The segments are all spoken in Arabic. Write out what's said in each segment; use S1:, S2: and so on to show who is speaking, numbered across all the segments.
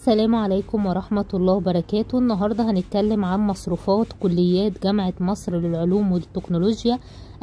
S1: السلام عليكم ورحمة الله وبركاته. النهاردة هنتكلم عن مصروفات كليات جامعة مصر للعلوم والتكنولوجيا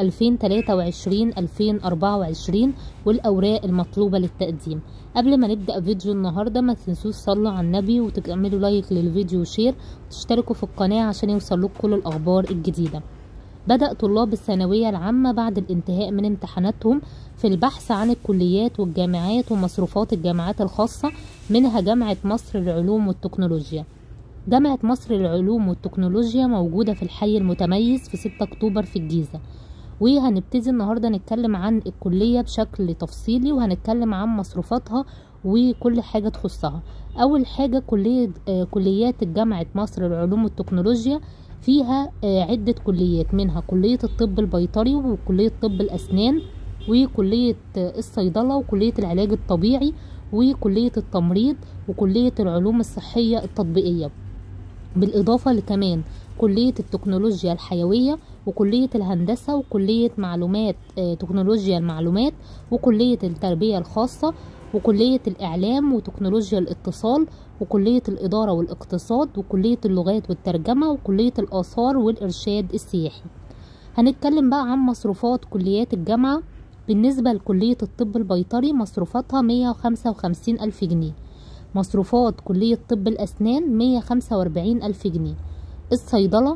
S1: 2023-2024 والأوراق المطلوبة للتقديم. قبل ما نبدأ فيديو النهاردة ما تنسوش صلوا على النبي وتعملوا لايك للفيديو وشير وتشتركوا في القناة عشان يوصلوك كل الأخبار الجديدة. بدأ طلاب الثانوية العامة بعد الانتهاء من امتحاناتهم في البحث عن الكليات والجامعات ومصروفات الجامعات الخاصة، منها جامعة مصر للعلوم والتكنولوجيا. جامعة مصر للعلوم والتكنولوجيا موجودة في الحي المتميز في 6 أكتوبر في الجيزة. وهنبتدي النهاردة نتكلم عن الكلية بشكل تفصيلي، وهنتكلم عن مصروفاتها وكل حاجة تخصها. أول حاجة كليات جامعة مصر للعلوم والتكنولوجيا فيها عدة كليات، منها كلية الطب البيطري وكلية طب الأسنان وكلية الصيدلة وكلية العلاج الطبيعي وكلية التمريض وكلية العلوم الصحية التطبيقية، بالإضافة لكمان كلية التكنولوجيا الحيوية وكلية الهندسة وكلية معلومات تكنولوجيا المعلومات وكلية التربية الخاصة وكلية الإعلام وتكنولوجيا الاتصال وكلية الإدارة والاقتصاد وكلية اللغات والترجمة وكلية الآثار والإرشاد السياحي. هنتكلم بقى عن مصروفات كليات الجامعة. بالنسبة لكلية الطب البيطري مصروفاتها 155 ألف جنيه، مصروفات كلية طب الأسنان 145 ألف جنيه، الصيدلة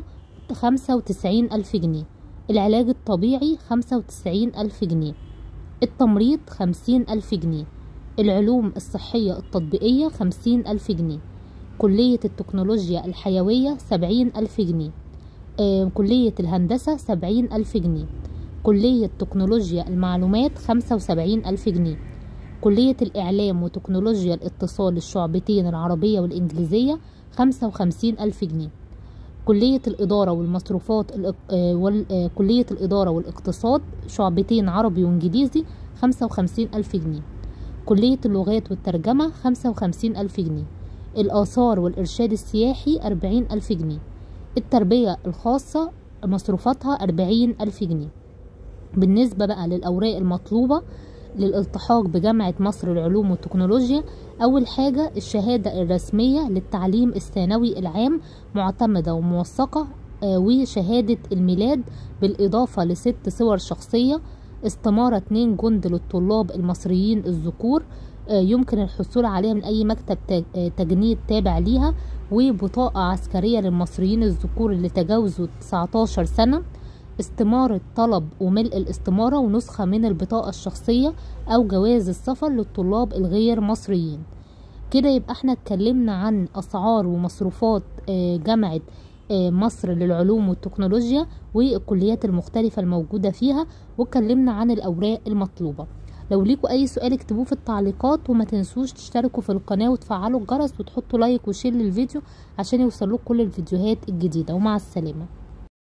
S1: 95 ألف جنيه، العلاج الطبيعي 95 ألف جنيه، التمريض 50 ألف جنيه، العلوم الصحية التطبيقية 50 ألف جنيه، كلية التكنولوجيا الحيوية 70 ألف جنيه، كلية الهندسة 70 ألف جنيه، كلية تكنولوجيا المعلومات 75 ألف جنيه، كلية الإعلام وتكنولوجيا الاتصال الشعبتين العربية والإنجليزية 55 ألف جنيه، كلية الإدارة والمصروفات كلية الإدارة والاقتصاد شعبتين عربي وإنجليزي 55 ألف جنيه، كلية اللغات والترجمة 55 ألف جنيه، الآثار والإرشاد السياحي 40 ألف جنيه، التربية الخاصة مصروفاتها 40 ألف جنيه. بالنسبة بقى للأوراق المطلوبة للالتحاق بجامعة مصر للعلوم والتكنولوجيا، أول حاجة الشهادة الرسمية للتعليم الثانوي العام معتمدة وموثقة، وشهادة الميلاد بالإضافة ل6 صور شخصية، استمارة 2 جند للطلاب المصريين الذكور يمكن الحصول عليها من أي مكتب تجنيد تابع ليها، وبطاقة عسكرية للمصريين الذكور اللي تجاوزوا 19 سنة، استمارة طلب وملء الاستمارة ونسخة من البطاقة الشخصية أو جواز السفر للطلاب الغير مصريين. كده يبقى احنا اتكلمنا عن أسعار ومصروفات جامعة مصر للعلوم والتكنولوجيا والكليات المختلفة الموجودة فيها، واتكلمنا عن الأوراق المطلوبة. لو ليكوا أي سؤال اكتبوه في التعليقات، وما تنسوش تشتركوا في القناة وتفعلوا الجرس وتحطوا لايك وشير للفيديو عشان يوصلوك كل الفيديوهات الجديدة. ومع السلامة.